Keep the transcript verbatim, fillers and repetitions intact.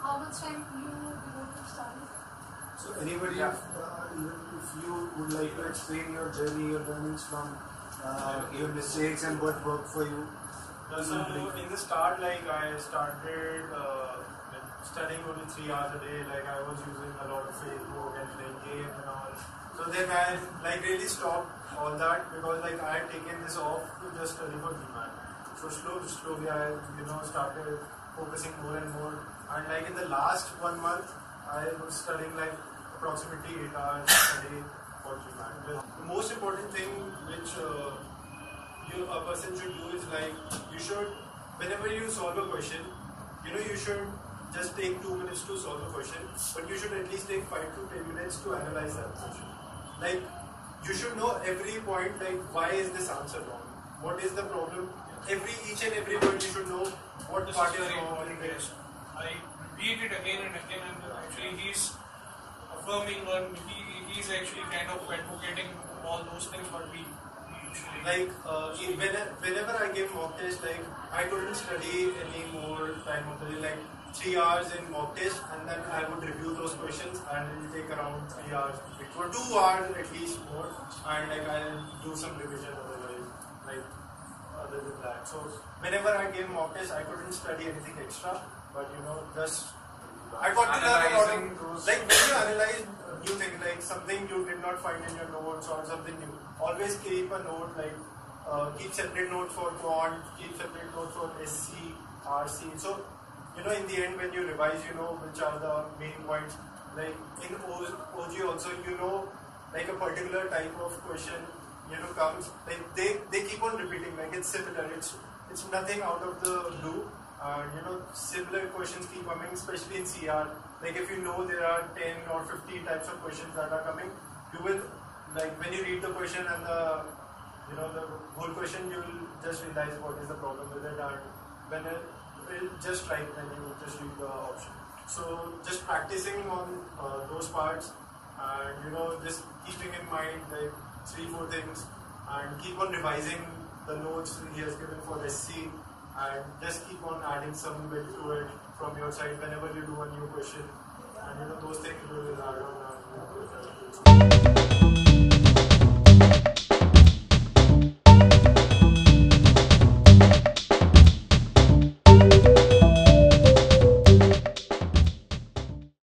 how much time you devote to study? So anybody, Yeah. if, uh, even if you would like to explain your journey, your learnings from uh, your mistakes and what worked for you. Uh, so in the start, like I started uh, studying only three hours a day. Like I was using a lot of Facebook and playing games and all. So then I like really stopped all that because like I had taken this off to just study for GMAT. So slowly, slowly I you know started focusing more and more. And like in the last one month, I was studying like approximately eight hours a day for GMAT. The most important thing which uh, you a person should do is like you should whenever you solve a question, you know you should just take two minutes to solve a question, but you should at least take five to ten minutes to analyze that question. Like you should know every point, like why is this answer wrong? What is the problem? Every each and every point you should know what This part is is very wrong. important, yes. I read it again and again, and actually he's affirming or he, he's actually kind of advocating all those things, but we usually Like uh, in- when- whenever I give mock test, like I couldn't study any more time of the day, like three hours in mock test, and then I would review those questions, and it will take around three hours, or two hours at least more, and like I'll do some revision otherwise, like other than that. So whenever I gave mock test, I couldn't study anything extra, but you know just I got to learn a lot Analyzing of those- like when you analyze new things, like something you did not find in your notes or something new. Always keep a note, like uh, keep separate notes for quant, keep separate notes for S C, R C. So you know in the end when you revise, you know which are the main points. Like in O G also, you know like a particular type of question, you know comes like they they keep on repeating, like it's similar. It's it's nothing out of the blue. And you know, similar questions keep coming, especially in C R. Like if you know there are ten or fifteen types of questions that are coming, you will, like when you read the question and the, you know, the whole question, you will just realize what is the problem with it, and when it, it just right when you just read the option. So just practicing on uh, those parts, and you know, just keeping in mind like three, four things, and keep on revising the notes he has given for S C. And just keep on adding some bit to it from your side whenever you do a new question, and you know those things will add on. And, you know,